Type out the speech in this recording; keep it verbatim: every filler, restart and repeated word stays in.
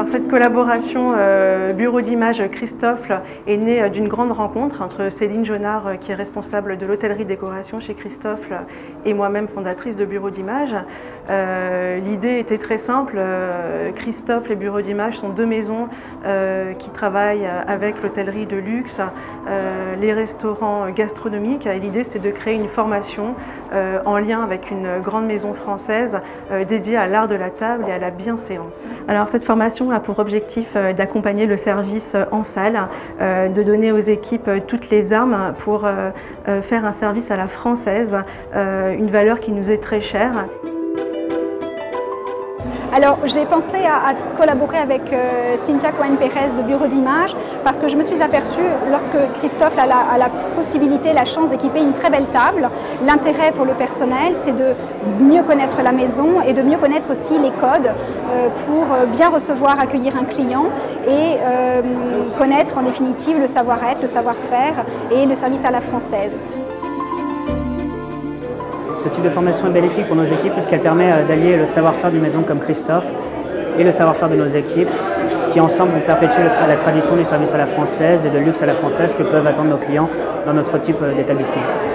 Alors cette collaboration euh, bureau d'image Christofle est née euh, d'une grande rencontre entre Céline Jonard, euh, qui est responsable de l'hôtellerie décoration chez Christofle, et moi-même fondatrice de bureau d'image. Euh, L'idée était très simple. Euh, Christofle et bureau d'image sont deux maisons euh, qui travaillent avec l'hôtellerie de luxe, euh, les restaurants gastronomiques. Et l'idée c'était de créer une formation euh, en lien avec une grande maison française euh, dédiée à l'art de la table et à la bienséance. Alors cette formation a pour objectif euh, d'accompagner le service euh, en salle, euh, de donner aux équipes euh, toutes les armes pour euh, euh, faire un service à la française, euh, une valeur qui nous est très chère. Alors j'ai pensé à, à collaborer avec euh, Cynthia Cohen-Pérez de Bureau d'Image parce que je me suis aperçue, lorsque Christofle a la, a la possibilité, la chance d'équiper une très belle table, l'intérêt pour le personnel c'est de mieux connaître la maison et de mieux connaître aussi les codes euh, pour bien recevoir, accueillir un client et euh, connaître en définitive le savoir-être, le savoir-faire et le service à la française. Ce type de formation est bénéfique pour nos équipes puisqu'elle permet d'allier le savoir-faire d'une maison comme Christofle et le savoir-faire de nos équipes qui ensemble vont perpétuer la tradition du service à la française et de luxe à la française que peuvent attendre nos clients dans notre type d'établissement.